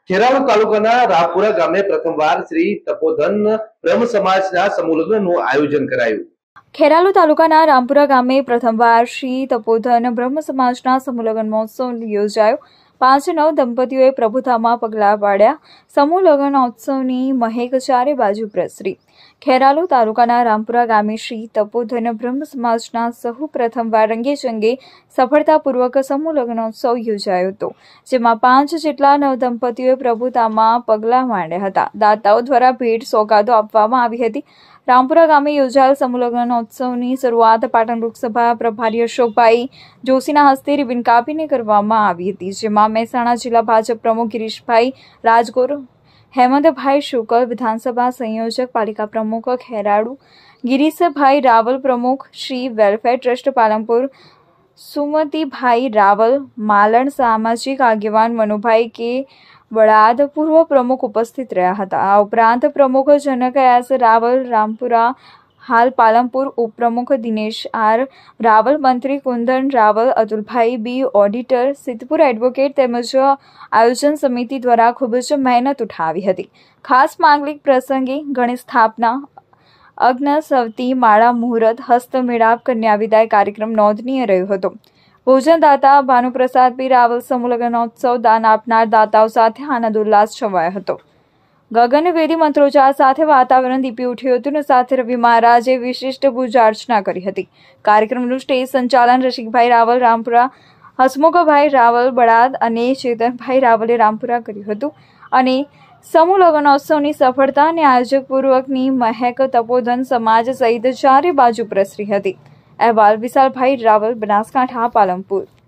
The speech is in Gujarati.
ખેરાલુ તાલુકાના રાપુરા ગામે પ્રથમવાર શ્રી તપોધન બ્રહ્મ સમાજના સમૂહ લગ્નનું આયોજન કરાયું। ખેરાલુ તાલુકાના રામપુરા ગામે પ્રથમવાર શ્રી તપોધન બ્રહ્મ સમાજના સમૂહ લગ્ન મહોત્સવ યોજાયો। 5-9 દંપતીઓએ પ્રભુતામાં પગલાં પાડ્યા। સમૂહ લગ્નોત્સવની મહેક ચારે બાજુ પ્રસરી। ખેરાલુ તાલુકાના રામપુરા ગામે શ્રી તપોધન બ્રહ્મ સમાજના સહુ પ્રથમવાર રંગેચંગે સફળતાપૂર્વક સમૂહ લગ્નોત્સવ યોજાયો હતો, જેમાં 5 જેટલા નવદંપતીઓએ પ્રભુતામાં પગલાં માંડ્યા હતા। દાતાઓ દ્વારા ભેટ સોગાદો આપવામાં આવી હતી। રામપુરા ગામે યોજાયેલ સમૂહ લગ્નોત્સવની શરૂઆત પાટણ લોકસભા પ્રભારી અશોકભાઈ જોશીના હસ્તે રિબન કાપીને કરવામાં આવી હતી, જેમાં મહેસાણા જિલ્લા ભાજપ પ્રમુખ ગિરીશભાઈ રાજગોર, હેમંતભાઈ શુકલ, વિધાનસભા સંયોજક પાલિકા પ્રમુખ ખેરાલુ ગિરીશભાઈ રાવલ, પ્રમુખ શ્રી વેલફેર ટ્રસ્ટ પાલનપુર સુમતીભાઈ રાવલ, માલણ સામાજિક આગેવાન મનુભાઈ કે વડાદ, પૂર્વ પ્રમુખ ઉપસ્થિત રહ્યા હતા। આ ઉપરાંત પ્રમુખ જનક એસ રાવલ રામપુરા, હાલ પાલનપુર ઉપપ્રમુખ દિનેશ આર રાવલ, મંત્રી કુંદન રાવલ, અતુલભાઈ બી, ઓડિટર સિદ્ધપુર એડવોકેટ તેમજ આયોજન સમિતિ દ્વારા ખૂબ જ મહેનત ઉઠાવી હતી। ખાસ માંગલિક પ્રસંગે ગણેશ સ્થાપના, અગ્નસવતી, માળા મુહૂર્ત, હસ્તમેળાપ, કન્યા વિદાય કાર્યક્રમ નોંધનીય રહ્યો હતો। ભોજનદાતા ભાનુપ્રસાદ બી રાવલ સમૂહ લગ્નોત્સવ દાન આપનાર દાતાઓ સાથે આનંદ ઉલ્લાસ છવાયો હતો। ગગનવેદી મંત્રોચ્ચાર સાથે વાતાવરણ દીપી ઉઠ્યું હતું અને સાથે રવિ મહારાજે વિશિષ્ટ પૂજા અર્ચના કરી હતી। કાર્યક્રમનું સ્ટેજ સંચાલન રસિકભાઈ રાવલ રામપુરા, હસમુખભાઈ રાવલ બળાદ અને ચેતનભાઈ રાવલે રામપુરા કર્યું હતું અને સમૂહ લગ્નોત્સવની સફળતા અને આયોજકપૂર્વકની મહેક તપોધન સમાજ સહિત ચારે બાજુ પ્રસરી હતી। અહેવાલ વિશાલભાઈ રાવલ, બનાસકાંઠા, પાલનપુર।